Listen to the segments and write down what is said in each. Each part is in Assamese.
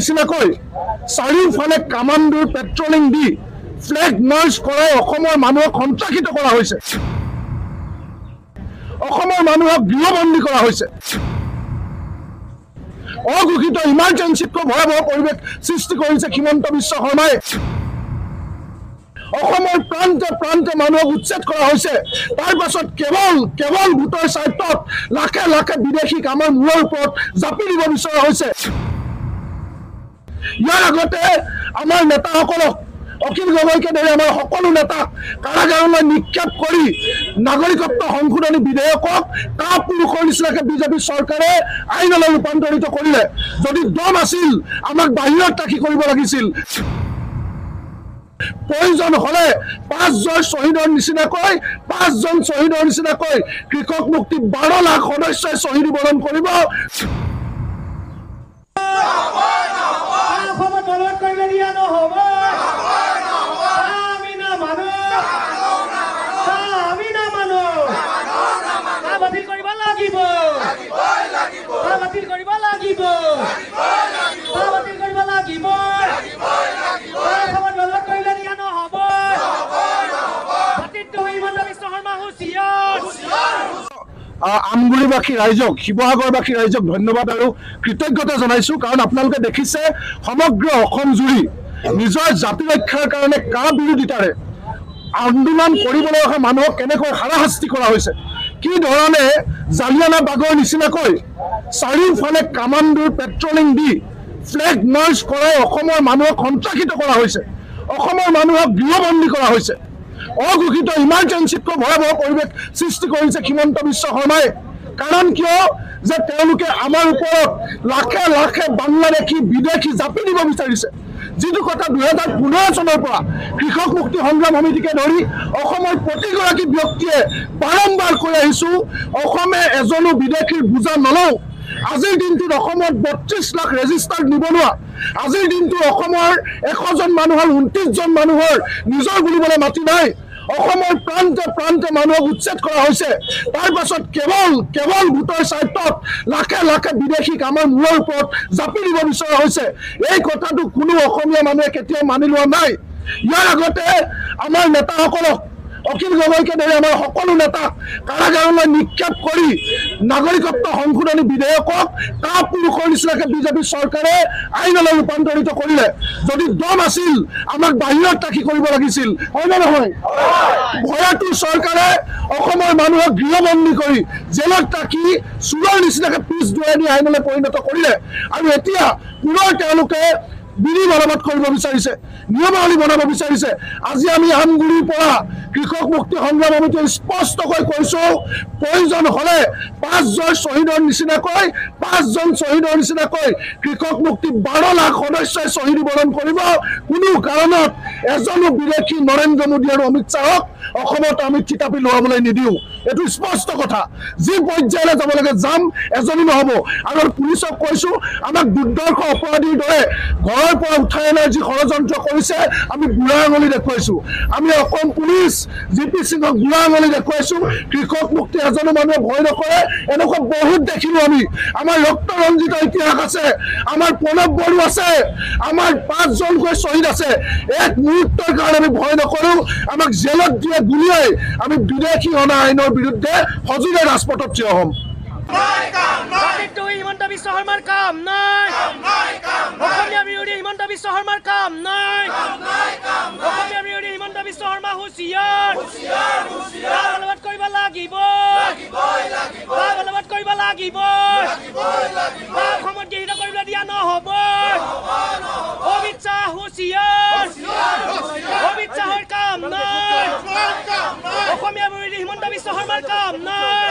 নিচিনাকৈ চাৰিওফালে কামাণ্ডোৰ পেট্ৰলিং দি ফ্লেগ মাৰ্চ কৰাই অসমৰ মানুহক সন্ত্ৰাসিত কৰা হৈছে, অসমৰ মানুহক গৃহবন্দী কৰা হৈছে। অঘোষিত ইমাৰ্জেঞ্চিতকৈ ভয়াৱহ পৰিৱেশ সৃষ্টি কৰিছে হিমন্ত বিশ্ব শৰ্মাই। অসমৰ প্ৰান্তে প্ৰান্তে মানুহক উচ্ছেদ কৰা হৈছে। তাৰ পাছত কেৱল ভোটৰ স্বাৰ্থত লাখে লাখে বিদেশীক আমাৰ মূৰৰ ওপৰত জাপি দিব বিচৰা হৈছে। ইয়াৰ আগতে আমাৰ নেতাসকলক অখিল গগৈকে ধৰি আমাৰ সকলো নেতাক কাৰাগাৰলৈ নিক্ষেপ কৰি নাগৰিকত্ব সংশোধনী বিধেয়কক কাপুৰুষৰ নিচিনাকে বিজেপি চৰকাৰে আইনলৈ ৰূপান্তৰিত কৰিলে। যদি দম আছিল আমাক বাহিৰত ৰাখি কৰিব লাগিছিল। প্ৰয়োজন হলে 5জন শ্বহীদৰ নিচিনাকৈ কৃষক মুক্তি 12 লাখ সদস্যই শ্বহীদ বৰণ কৰিব। আমগুৰিবাসী ৰাইজক, শিৱসাগৰবাসী ৰাইজক ধন্যবাদ আৰু কৃতজ্ঞতা জনাইছোঁ। কাৰণ আপোনালোকে দেখিছে সমগ্ৰ অসম জুৰি নিজৰ জাতি ৰক্ষাৰ কাৰণে কা বিৰোধিতাৰে আন্দোলন কৰিবলৈ অহা মানুহক কেনেকৈ হাৰাশাস্তি কৰা হৈছে, কি ধৰণে জালিয়ানাবাগৰ নিচিনাকৈ চাৰিওফালে কামাণ্ডোৰ পেট্ৰলিং দি ফ্লেগ মাৰ্চ কৰাই অসমৰ মানুহক সন্ত্ৰাসিত কৰা হৈছে, অসমৰ মানুহক গৃহবন্দী কৰা হৈছে। অঘোষিত ইমাৰ্জেঞ্চিতকৈ ভয়াৱহ পৰিৱেশ সৃষ্টি কৰিছে হিমন্ত বিশ্ব শৰ্মাই। কাৰণ কিয় যে তেওঁলোকে আমাৰ ওপৰত লাখে লাখে বাংলাদেশী বিদেশী জাপি দিব বিচাৰিছে। যিটো কথা 2015 চনৰ পৰা কৃষক মুক্তি সংগ্ৰাম সমিতিকে ধৰি অসমৰ প্ৰতিগৰাকী ব্যক্তিয়ে বাৰম্বাৰ কৈ আহিছোঁ, অসমে এজনো বিদেশীৰ বুজা নলওঁ। আজিৰ দিনটোত অসমত 32 লাখ ৰেজিষ্টাৰ্ড নিবনুৱা, আজিৰ দিনটোত অসমৰ 100জন মানুহৰ 29জন মানুহৰ নিজৰ বুলিবলৈ মাটি নাই। অসমৰ প্ৰান্তে প্ৰান্তে মানুহক উচ্ছেদ কৰা হৈছে। তাৰ পাছত কেৱল ভোটৰ স্বাৰ্থত লাখে লাখে বিদেশীক আমাৰ মূৰৰ ওপৰত জাপি দিব বিচৰা হৈছে। এই কথাটো কোনো অসমীয়া মানুহে কেতিয়াও মানি লোৱা নাই। ইয়াৰ আগতে আমাৰ নেতাসকলক অখিল গগৈকে ধৰি আমাৰ সকলো নেতাক কাৰাগাৰলৈ নিক্ষেপ কৰি নাগৰিকত্ব সংশোধনী বিধেয়কক কাপুৰুষৰ নিচিনাকে বিজেপি চৰকাৰে আইনলৈ ৰূপান্তৰিত কৰিলে। যদি দম আছিল আমাক বাহিৰত ৰাখি কৰিব লাগিছিল, হয় নে নহয়? ভয়াতুৰ চৰকাৰে অসমৰ মানুহক গৃহবন্দী কৰি জেলত ৰাখি চোৰৰ নিচিনাকে পিছ দুৱাই দি আইনলৈ পৰিণত কৰিলে। আৰু এতিয়া পুনৰ তেওঁলোকে বিধি বলবৎ কৰিব বিচাৰিছে, নিয়মাৱলী বনাব বিচাৰিছে। আজি আমি আমগুৰিৰ পৰা কৃষক মুক্তি সংগ্ৰাম সমিতিয়ে স্পষ্টকৈ কৈছোঁ, প্ৰয়োজন হলে 5জন শ্বহীদৰ নিচিনাকৈ কৃষক মুক্তি 12 লাখ সদস্যই শ্বহীদ বৰণ কৰিব। কোনো কাৰণত এজনো বিদেশী নৰেন্দ্ৰ মোদী আৰু অমিত শ্বাহক অসমত আমি থিতাপি লোৱাবলৈ নিদিওঁ। এইটো স্পষ্ট কথা। যি পৰ্যায়লৈ যাব লাগে যাম, এজনী নহ'ব। আৰু পুলিচক কৈছোঁ, আমাক দুৰ্দৰ্শ অপৰাধীৰ দৰে ঘৰৰ পৰা উঠাই অনাৰ যি ষড়যন্ত্ৰ কৰিছে আমি বুঢ়া আঙুলি দেখুৱাইছোঁ। আমি অসম পুলিচ GP সিঙক বুঢ়া আঙুলি দেখুৱাইছোঁ। কৃষক মুক্তি এজনো মানুহে ভয় নকৰে, এনেকুৱা বহুত দেখিলোঁ আমি। আমাৰ ৰক্ত ৰঞ্জিত ইতিহাস আছে, আমাৰ প্ৰণৱ বড়ো আছে, আমাৰ 5জনকৈ শ্বহীদ আছে। এক মুহূৰ্তৰ কাৰণে আমি ভয় নকৰোঁ। আমাক জেলত দিয়ে গুলিয়াই আমি বিদেশী অনা আইনৰ বিৰুদ্ধে সজোৰে ৰাজপথত থিয় হ'ম। হিমন্ত বিশ্ব শৰ্মাৰ কাম নাই, অসমীয়া বিৰোধী হিমন্ত বিশ্ব শৰ্মাৰ কাম নাই, অসমীয়া বিৰোধী হিমন্ত বিশ্ব শৰ্মা হুঁচিয়াৰ বলবৎ কৰিব লাগিব, বলবৎ কৰিব লাগিব, অসমত গৃহীত কৰিবলৈ দিয়া নহ'ব। অমিত শ্বাহ হুঁচিয়াৰ, অমিত শ্বাহৰ কাম নাই, অসমীয়া বিৰোধী হিমন্ত বিশ্ব শৰ্মাৰ কাম নাই।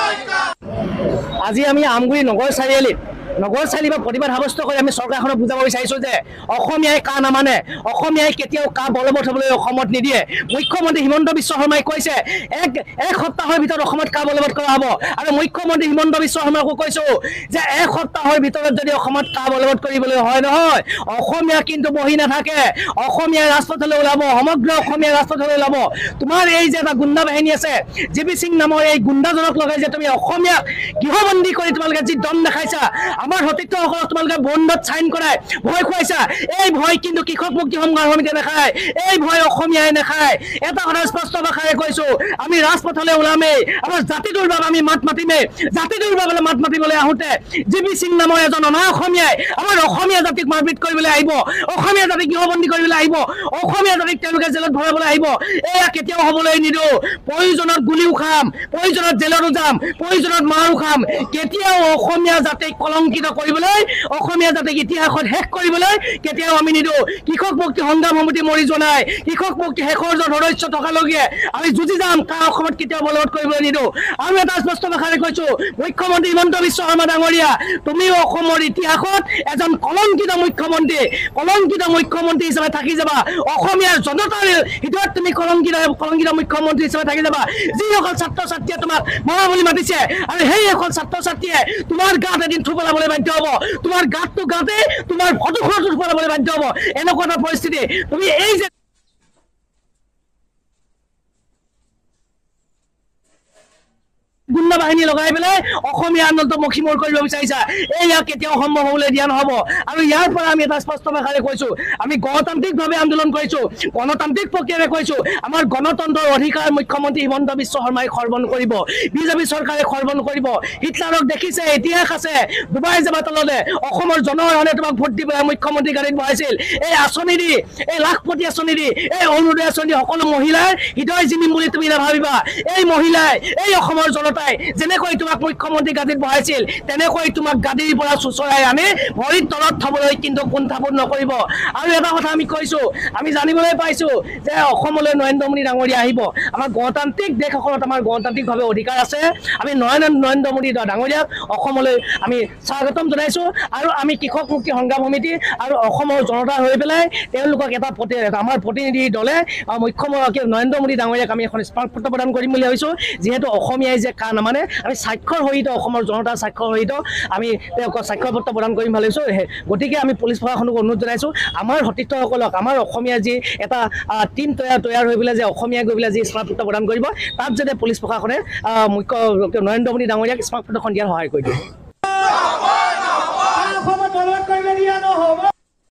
আজি আমি আমগুৰি নগৰ চাৰিআলিত প্ৰতিবাদ সাব্যস্ত কৰি আমি চৰকাৰখনক বুজাব বিচাৰিছোঁ যে অসমীয়াই কা নামানে, অসমীয়াই কেতিয়াও কা বলবৎ হ'বলৈ অসমত নিদিয়ে। মুখ্যমন্ত্ৰী হিমন্ত বিশ্ব শৰ্মাই কৈছে এক সপ্তাহৰ ভিতৰত অসমত কা বলবৎ কৰা হ'ব। আৰু মুখ্যমন্ত্ৰী হিমন্ত বিশ্ব শৰ্মাকো কৈছোঁ যে 1 সপ্তাহৰ ভিতৰত যদি অসমত কা বলবৎ কৰিবলৈ হয় নহয়, অসমীয়া কিন্তু বহি নাথাকে, অসমীয়াই ৰাজপথলৈ ওলাব, সমগ্ৰ অসমীয়া ৰাজপথলৈ ওলাব। তোমাৰ এই যে এটা গুণ্ডা বাহিনী আছে, GP সিং নামৰ এই গুণ্ডাজনক লগাই যে তুমি অসমীয়াক গৃহবন্দী কৰি তোমালোকে যি দম দেখাইছা, আমাৰ সতীৰ্থসকলক তোমালোকে বন্ধত চাইন কৰাই ভয় খুৱাইছা এই ভয় কিন্তু কৃষক মুক্তি সংগ্ৰাম সমিতিয়ে নাখায় এই ভয় অসমীয়াই নাখায় এটা কথা স্পষ্ট ভাষাৰে কৈছো আমি ৰাজপথলৈ ওলামেই আমাৰ জাতিটোৰ বাবে আমি মাত মাতিমেই জাতিটোৰ বাবে মাত মাতিবলৈ আহোঁতে জিবি সিং নামৰ এজন অনা অসমীয়াই আমাৰ অসমীয়া জাতিক মাৰপিট কৰিবলৈ আহিব অসমীয়া জাতিক গৃহবন্দী কৰিবলৈ আহিব অসমীয়া জাতিক তেওঁলোকে জেলত ভৰাবলৈ আহিব এয়া কেতিয়াও হ'বলৈ নিদিওঁ প্ৰয়োজনত গুলিও খাম প্ৰয়োজনত জেলতো যাম প্ৰয়োজনত মাৰো খাম কেতিয়াও অসমীয়া জাতিক কলংকিত কৰিবলৈ অসমীয়া জাতিক ইতিহাসত শেষ কৰিবলৈ কেতিয়াও আমি নিদিওঁ কৃষক মুক্তি সংগ্ৰাম সমিতি মৰি যোৱা নাই কৃষক মুক্তি শেষৰ সদস্য থকালৈকে আমি যুঁজি যাম কাৰ অসমত কেতিয়াও বলবৎ কৰিবলৈ নিদিওঁ আৰু এটা স্পষ্ট ভাষাৰে কৈছো মুখ্যমন্ত্ৰী হিমন্ত বিশ্ব শৰ্মা ডাঙৰীয়া তুমিও অসমৰ ইতিহাসত এজন কলংকিত মুখ্যমন্ত্ৰী হিচাপে থাকি যাবা অসমীয়াৰ জনতাৰ হৃদয়ত তুমি কলংকিত মুখ্যমন্ত্ৰী হিচাপে থাকি যাবা যিসকল ছাত্ৰ ছাত্ৰীয়ে তোমাক মৰা বুলি মাতিছে আৰু সেইসকল ছাত্ৰ ছাত্ৰীয়ে তোমাৰ গাত এদিন থু পেলাবলৈ বাধ্য হ'ব তোমাৰ গাতটো গাতে তোমাৰ ফটোখনতো থু পেলাবলৈ বাধ্য হ'ব এনেকুৱা এটা পৰিস্থিতি তুমি এই যে গুণ্ডা বাহিনী লগাই পেলাই অসমীয়া আন্দোলনটো মষিমূৰ কৰিব বিচাৰিছা এয়া কেতিয়াও সম্ভৱ হ'বলৈ দিয়া নহ'ব আৰু ইয়াৰ পৰা আমি এটা স্পষ্ট ভাষাৰে কৈছো আমি গণতান্ত্ৰিকভাৱে আন্দোলন কৰিছো গণতান্ত্ৰিক প্ৰক্ৰিয়াৰে কৈছো আমাৰ গণতন্ত্ৰৰ অধিকাৰ মুখ্যমন্ত্ৰী হিমন্ত বিশ্ব শৰ্মাই খৰ্বন কৰিব বিজেপি চৰকাৰে খৰ্বন কৰিব হিটলাৰক দেখিছে ইতিহাস আছে ডুবাই যাবা তললে অসমৰ জনসাধাৰণে তোমাক ভোট দি পেলাই মুখ্যমন্ত্ৰী গাড়ীত বহাইছিল এই আঁচনি দি এই লাখপতি আঁচনি দি এই অৰুণোদয় আঁচনি সকলো মহিলাৰ হৃদয় জিনিম বুলি তুমি নাভাবিবা এই মহিলাই এই অসমৰ জনতা যেনেকৈ তোমাক মুখ্যমন্ত্ৰী গাদীত বহাইছিল তেনেকৈ তোমাক গাদীৰ পৰা চুচৰাই আনি ভৰিৰ তলত থবলৈ কিন্তু কুণ্ঠাবোধ নকৰিব আৰু এটা কথা আমি কৈছো আমি জানিবলৈ পাইছো যে অসমলৈ নৰেন্দ্ৰ মোদী ডাঙৰীয়া আহিব আমাৰ গণতান্ত্ৰিক দেশখনত আমাৰ গণতান্ত্ৰিকভাৱে অধিকাৰ আছে আমি নৰেন্দ্ৰ মোদী ডাঙৰীয়াক অসমলৈ আমি স্বাগতম জনাইছো আৰু আমি কৃষক মুক্তি সংগ্ৰাম সমিতি আৰু অসমৰ জনতা হৈ পেলাই তেওঁলোকক আমাৰ প্ৰতিনিধি দলে মুখ্যমন্ত্ৰী নৰেন্দ্ৰ মোদী ডাঙৰীয়াক আমি এখন স্মাৰকপত্ৰ প্ৰদান কৰিম বুলি ভাবিছো যিহেতু অসমীয়াই যে মানে আমি স্বাক্ষৰ সহিত অসমৰ জনতাৰ স্বাক্ষৰ সহিত আমি তেওঁলোকক স্বাক্ষৰপত্ৰ প্ৰদান কৰিম ভাবিছোঁ গতিকে আমি পুলিচ প্ৰশাসনক অনুৰোধ জনাইছোঁ আমাৰ সতীৰ্থসকলক আমাৰ অসমীয়া যি এটা টীম তৈয়াৰ হৈ পেলাই যে অসমীয়া গৈ পেলাই যি স্মাৰকপত্ৰ প্ৰদান কৰিব তাত যাতে পুলিচ প্ৰশাসনে মুখ্য নৰেন্দ্ৰ মোদী ডাঙৰীয়াক স্মাৰকপত্ৰখন দিয়াৰ সহায় কৰি দিয়ে